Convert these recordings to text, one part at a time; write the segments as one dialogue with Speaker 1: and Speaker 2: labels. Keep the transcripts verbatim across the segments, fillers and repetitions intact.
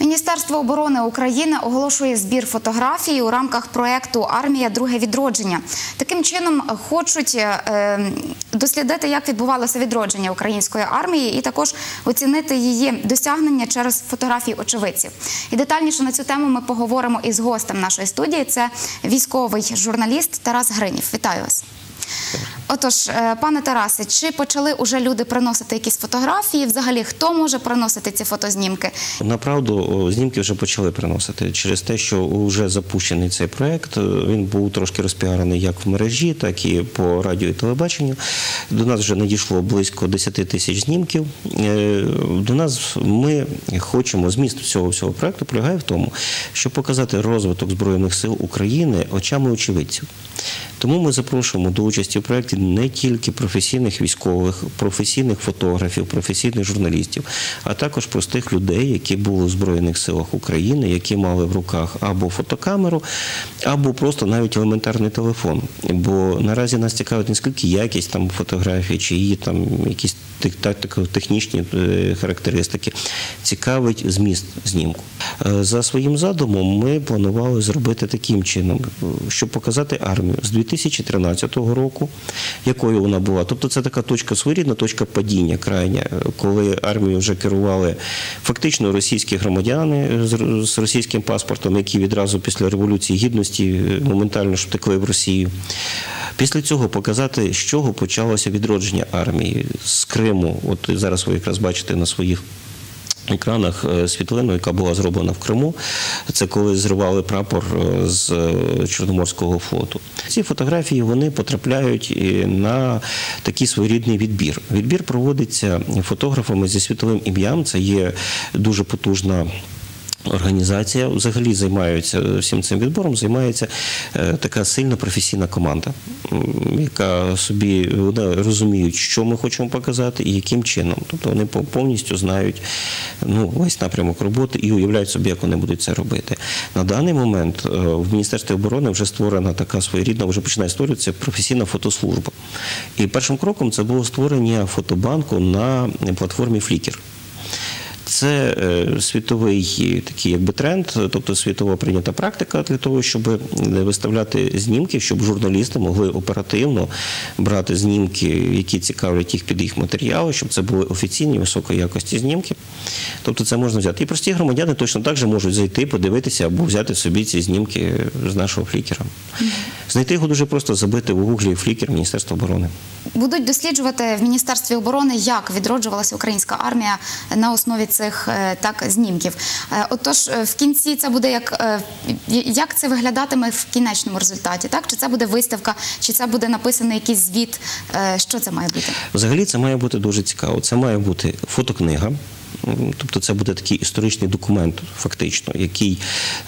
Speaker 1: Міністерство оборони України оголошує збір фотографій у рамках проєкту «Армія. Друге відродження». Таким чином хочуть е, дослідити, як відбувалося відродження української армії і також оцінити її досягнення через фотографії очевидців. І детальніше на цю тему ми поговоримо із гостем нашої студії. Це військовий журналіст Тарас Гринів. Вітаю вас. Отож, пане Тарасе, чи почали уже люди приносити якісь фотографії? Взагалі, хто може приносити ці фотознімки?
Speaker 2: Направду, знімки вже почали приносити. Через те, що вже запущений цей проєкт, він був трошки розпіарений як в мережі, так і по радіо і телебаченню. До нас вже надійшло близько десяти тисяч знімків. До нас ми хочемо, зміст всього всього проєкту полягає в тому, щоб показати розвиток Збройних сил України очами очевидців. Тому ми запрошуємо до участі в проєкті не тільки професійних військових, професійних фотографів, професійних журналістів, а також простих людей, які були в Збройних силах України, які мали в руках або фотокамеру, або просто навіть елементарний телефон. Бо наразі нас цікавить не скільки якість там фотографії, чи її там якісь технічні характеристики, цікавить зміст знімку. За своїм задумом ми планували зробити таким чином, щоб показати армію з дві тисячі тринадцятого року, якою вона була. Тобто це така точка своєрідна, точка падіння крайня, коли армією вже керували фактично російські громадяни з російським паспортом, які відразу після Революції Гідності моментально ж втекли в Росію. Після цього показати, з чого почалося відродження армії. З Криму, от зараз ви якраз бачите на своїх екранах світлину, яка була зроблена в Криму. Це коли зривали прапор з Чорноморського флоту. Ці фотографії, вони потрапляють на такий своєрідний відбір. Відбір проводиться фотографами зі світовим ім'ям. Це є дуже потужна організація. Взагалі займаються всім цим відбором, займається така сильна професійна команда, яка собі, вони розуміють, що ми хочемо показати і яким чином. Тобто вони повністю знають ну, весь напрямок роботи і уявляють собі, як вони будуть це робити. На даний момент в Міністерстві оборони вже створена така своєрідна, вже починає створюватися професійна фотослужба. І першим кроком це було створення фотобанку на платформі Flickr. Це світовий такий якби тренд, тобто світово прийнята практика для того, щоб виставляти знімки, щоб журналісти могли оперативно брати знімки, які цікавлять їх під їх матеріали, щоб це були офіційні, високої якості знімки. Тобто це можна взяти. І прості громадяни точно так же можуть зайти, подивитися або взяти собі ці знімки з нашого Flickr. Знайти його дуже просто, забити в гуглі Flickr Міністерства оборони.
Speaker 1: Будуть досліджувати в Міністерстві оборони, як відроджувалася українська армія на основі цих так, знімків. Отож, в кінці це буде як, як це виглядатиме в кінечному результаті? Так? Чи це буде виставка, чи це буде написаний якийсь звіт? Що це має бути?
Speaker 2: Взагалі це має бути дуже цікаво. Це має бути фотокнига. Тобто це буде такий історичний документ, фактично, який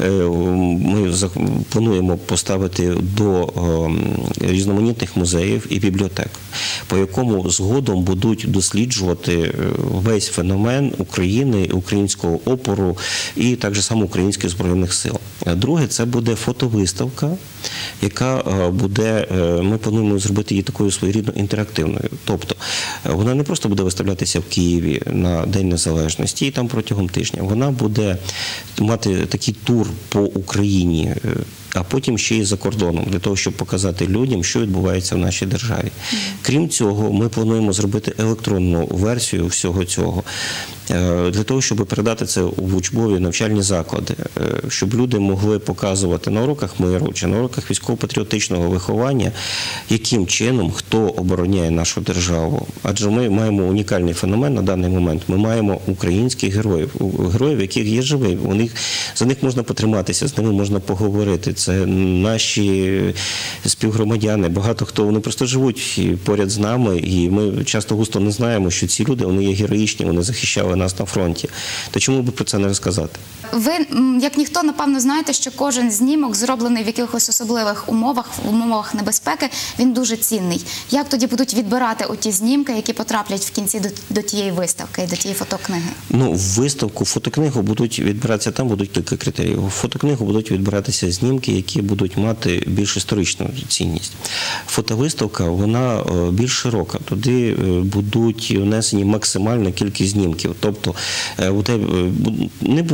Speaker 2: ми плануємо поставити до різноманітних музеїв і бібліотек, по якому згодом будуть досліджувати весь феномен України, українського опору і так же само українських Збройних сил. Друге, це буде фотовиставка, яка буде, ми плануємо зробити її такою своєрідно інтерактивною. Тобто вона не просто буде виставлятися в Києві на День Незалежності і там протягом тижня. Вона буде мати такий тур по Україні, а потім ще й за кордоном, для того, щоб показати людям, що відбувається в нашій державі. Крім цього, ми плануємо зробити електронну версію всього цього, для того, щоб передати це в учбові навчальні заклади, щоб люди могли показувати на уроках миру чи на уроках військово-патріотичного виховання, яким чином, хто обороняє нашу державу. Адже ми маємо унікальний феномен на даний момент. Ми маємо українських героїв, героїв, яких є живі. Вони, за них можна потриматися, з ними можна поговорити. Це наші співгромадяни, багато хто, вони просто живуть поряд з нами, і ми часто густо не знаємо, що ці люди, вони є героїчні, вони захищали нас на фронті. То чому би про це не розказати?
Speaker 1: Ви, як ніхто, напевно, знаєте, що кожен знімок, зроблений в якихось особливих умовах, в умовах небезпеки, він дуже цінний. Як тоді будуть відбирати оті знімки, які потраплять в кінці до, до тієї виставки, до тієї фотокниги?
Speaker 2: Ну, в виставку, фотокнигу будуть відбиратися, там будуть кілька критеріїв. В фотокнигу будуть відбиратися знімки, які будуть мати більш історичну цінність. Фотовиставка, вона більш широка. Туди будуть внесені максимальна кількість знімків. Тобто не буде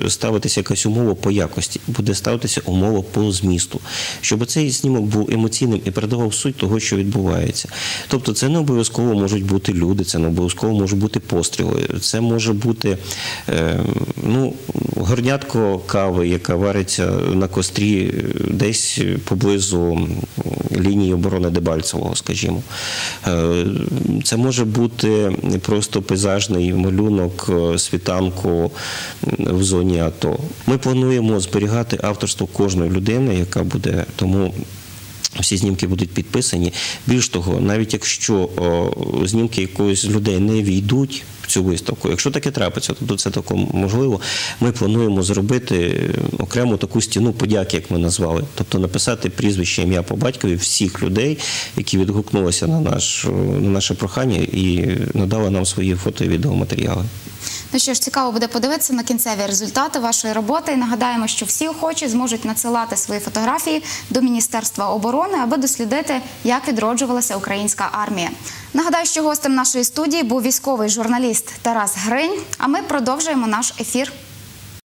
Speaker 2: ставитися якась умова по якості, буде ставитися умова по змісту, щоб цей знімок був емоційним і передавав суть того, що відбувається. Тобто це не обов'язково можуть бути люди, це не обов'язково можуть бути постріли, це може бути е, ну, горнятко кави, яка вариться на кострі десь поблизу лінії оборони Дебальцевого, скажімо. Е, це може бути просто пейзажний малюнок світанку в зоні АТО. Ми плануємо зберігати авторство кожної людини, яка буде, тому всі знімки будуть підписані. Більш того, навіть якщо о, знімки якоїсь з людей не війдуть в цю виставку, якщо таке трапиться, то це тако можливо, ми плануємо зробити окрему таку стіну подяки, як ми назвали. Тобто написати прізвище, ім'я по батькові всіх людей, які відгукнулися на, наш, на наше прохання і надали нам свої фото і відеоматеріали.
Speaker 1: Ну що ж, цікаво буде подивитися на кінцеві результати вашої роботи. І нагадаємо, що всі охочі зможуть надсилати свої фотографії до Міністерства оборони, аби дослідити, як відроджувалася українська армія. Нагадаю, що гостем нашої студії був військовий журналіст Тарас Гринь, а ми продовжуємо наш ефір.